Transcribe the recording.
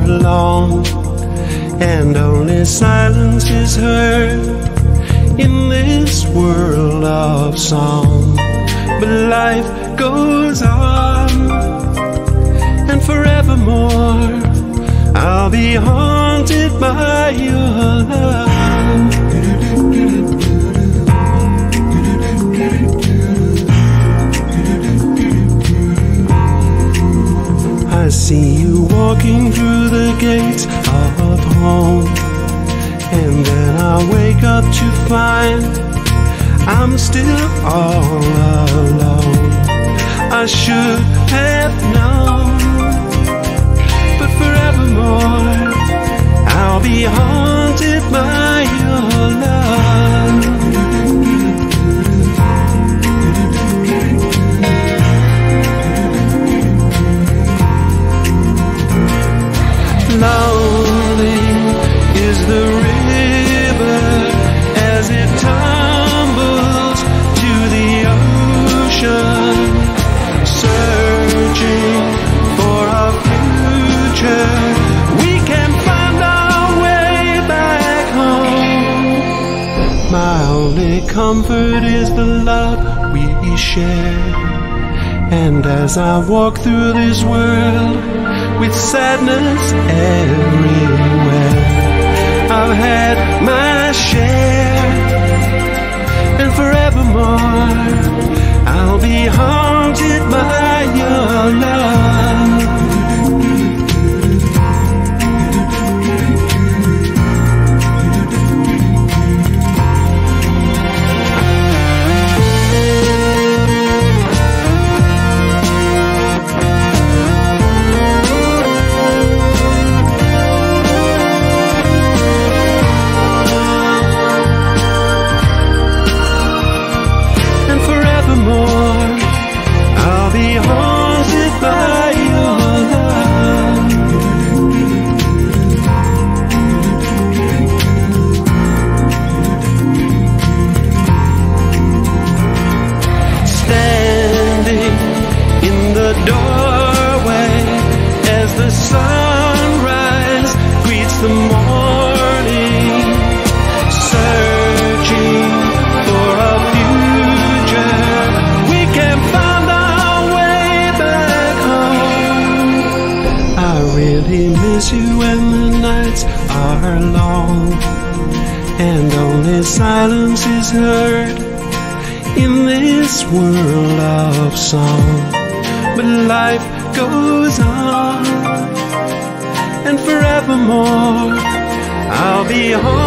are long, and only silence is heard in this world of song. But life goes on, and forevermore I'll be haunted by your love. I see you walking through the gates of home, and then I wake up to find I'm still all alone. I should have known, but forevermore I'll be haunted by your love. Lonely is the river as it tumbles to the ocean, searching for our future. We can find our way back home. My only comfort is the love we share, and as I walk through this world with sadness everywhere, I've had my share, and forevermore I'll be haunted by your love. I'll be haunted by your love. Standing in the doorway as the sunrise greets the morning, searching for a future. We can find our way back home. I really miss you when the nights are long, and only silence is heard in this world of song. But life goes on, and forevermore I'll be home.